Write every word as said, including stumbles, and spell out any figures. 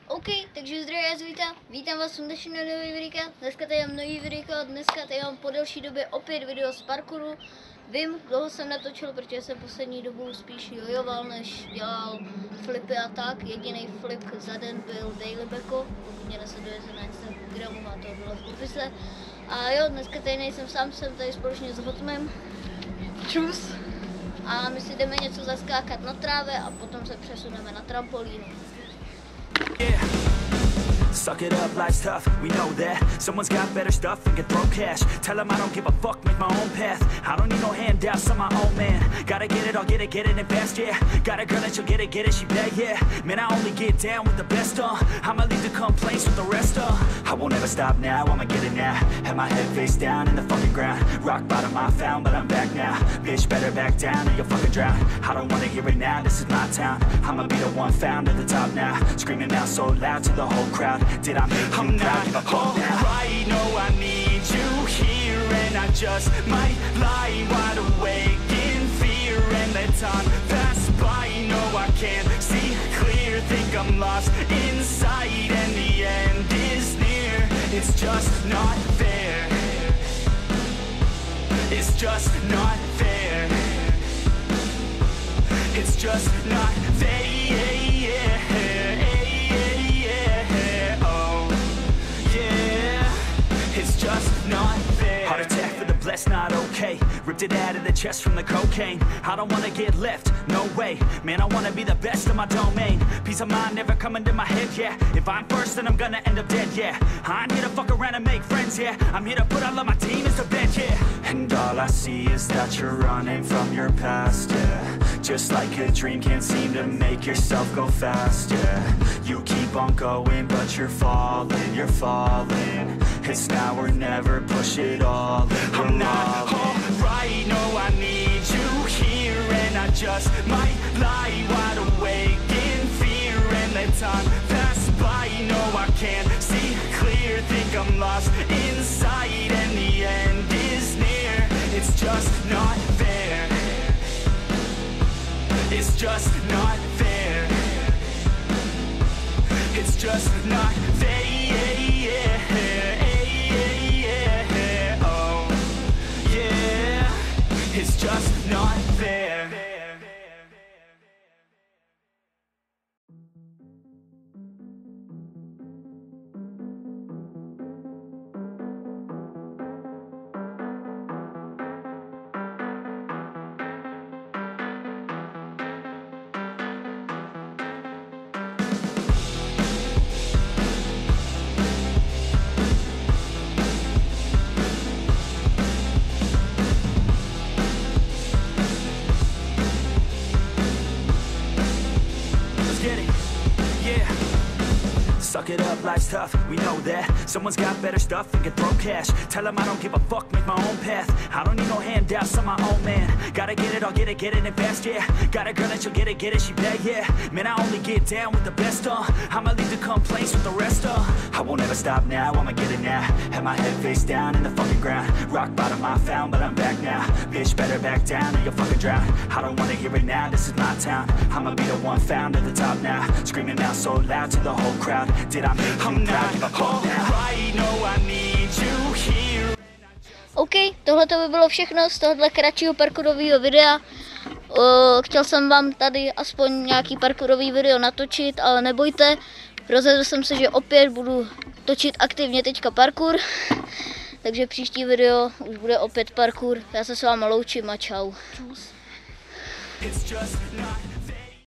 OK, takže zdravím vás, vítám, vítám vás u dnešního nového videa. Dneska tady mám nový video, dneska tady mám po delší době opět video z parkouru. Vím, dlouho jsem netočil, protože jsem poslední dobu spíš jojoval, než dělal flipy a tak. Jediný flip za den byl daily backo, pokud mě nesledujete na Instagramu, má to dole v popise. A jo, dneska tady nejsem sám, jsem tady společně s Hotmem. Čus. A my si jdeme něco zaskákat na trávě a potom se přesuneme na trampolínu. Yeah. Suck it up, life's tough, we know that. Someone's got better stuff and can throw cash. Tell them I don't give a fuck, make my own path. I don't need no handouts, I'm my own man. Gotta get it, I'll get it, get it and fast, yeah. Got a girl that she'll get it, get it, she bad, yeah. Man, I only get down with the best, uh. I'ma leave the complaints with the rest, uh. I won't ever stop now, I'ma get it now. Have my head face down in the fucking ground. Rock bottom I found, but I'm back now. Bitch, better back down or you'll fucking drown. I don't wanna hear it now, this is my town. I'ma be the one found at the top now. Screaming out so loud to the whole crowd. Did I make you I'm proud? Not alright, no, I need you here. And I just might lie wide awake in fear and let time pass by. No, I can't see clear, think I'm lost inside and the end is near. It's just not fair. It's just not fair. It's just not fair. Heart attack for the blessed, not okay. Ripped it out of the chest from the cocaine. I don't wanna get left, no way. Man, I wanna be the best of my domain. Peace of mind never coming to my head, yeah. If I'm first, then I'm gonna end up dead, yeah. I'm here to fuck around and make friends, yeah. I'm here to put all of my team as the bench, yeah. And all I see is that you're running from your past, yeah. Just like a dream, can't seem to make yourself go fast, yeah. You keep on going, but you're falling, you're falling. It's now or never, push it all in. I'm not alright, no, I need you here. And I just might lie wide awake in fear and let time pass by. No, I can't see clear, think I'm lost inside and the end is near. It's just not fair. It's just not fair. It's just not fair. It's just not fair. Suck it up, life's tough, we know that. Someone's got better stuff and can throw cash. Tell them I don't give a fuck, make my own path. I don't need no handouts, I'm my own man. Gotta get it, I'll get it, get it and fast, yeah. Got a girl that she'll get it, get it, she bad, yeah. Man, I only get down with the best, uh. I'ma leave the complaints with the rest, uh. I won't ever stop now, I'ma get it now. Have my head face down in the fucking ground. Rock bottom I found, but I'm back now. Bitch, better back down or you'll fucking drown. I don't wanna hear it now, this is my town. I'ma be the one found at the top now. Screaming out so loud to the whole crowd. Did I make you proud? Alright, no, I need you here. OK, tohle to by bylo všechno z tohohle kratšího parkourového videa. Uh, chtěl jsem vám tady aspoň nějaký parkourový video natočit, ale nebojte, rozhodl jsem se, že opět budu točit aktivně teďka parkour. Takže příští video už bude opět parkour. Já se s váma loučím a čau. Čus.